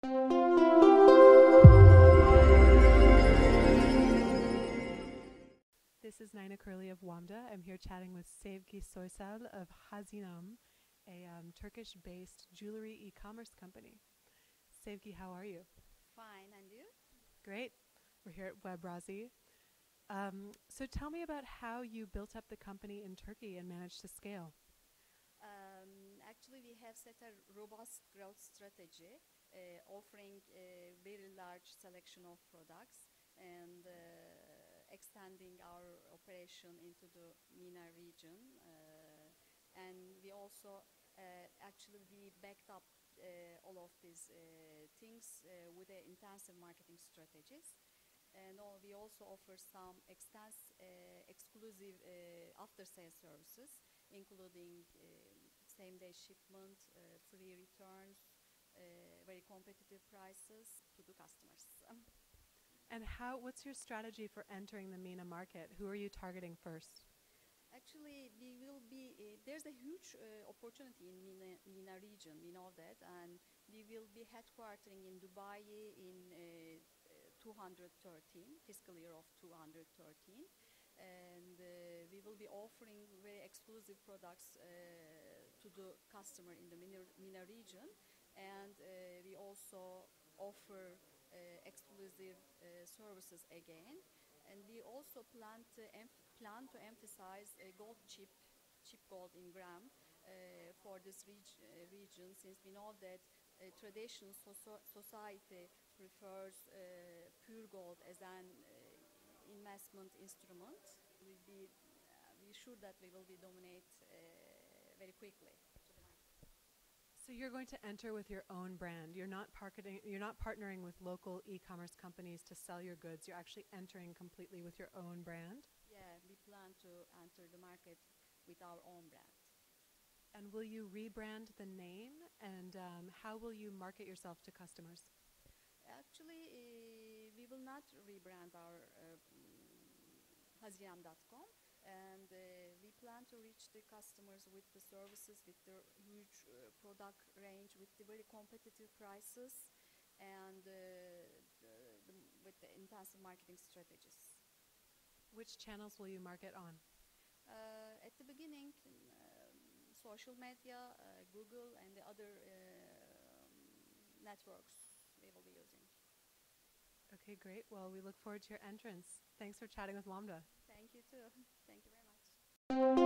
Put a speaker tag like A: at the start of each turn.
A: This is Naina Curley of WAMDA. I'm here chatting with Sevgi Soysal of Hazinam, a Turkish-based jewelry e-commerce company. Sevgi, how are you?
B: Fine, and you?
A: Great. We're here at Webrazi. So tell me about how you built up the company in Turkey and managed to scale.
B: Actually, we have set a robust growth strategy, offering a very large selection of products and extending our operation into the MENA region. And we also actually we backed up all of these things with intensive marketing strategies. And we also offer some exclusive after-sales services, including same-day shipment, free returns, very competitive prices to the customers.
A: And what's your strategy for entering the MENA market? Who are you targeting first?
B: Actually, we will be, there's a huge opportunity in MENA region, we know that, and we will be headquartering in Dubai in 213, fiscal year of 213. And we will be offering very exclusive products to the customer in the MENA region. And we also offer exclusive services again. And we also plan to emphasize gold chip gold in gram for this region, since we know that traditional society prefers pure gold as an investment instrument. We're sure that we will be dominate very quickly to the market.
A: So you're going to enter with your own brand. You're not partnering with local e-commerce companies to sell your goods. You're actually entering completely with your own brand.
B: Yeah, we plan to enter the market with our own brand.
A: And will you rebrand the name? And how will you market yourself to customers?
B: Actually, we will not rebrand our Hazinam.com, and we plan to reach the customers with the services, with the huge product range, with the very competitive prices, and with the intensive marketing strategies.
A: Which channels will you market on?
B: At the beginning, social media, Google, and the other networks we will be using.
A: Okay, great. Well, we look forward to your entrance. Thanks for chatting with WAMDA.
B: Thank you too. Thank you very much.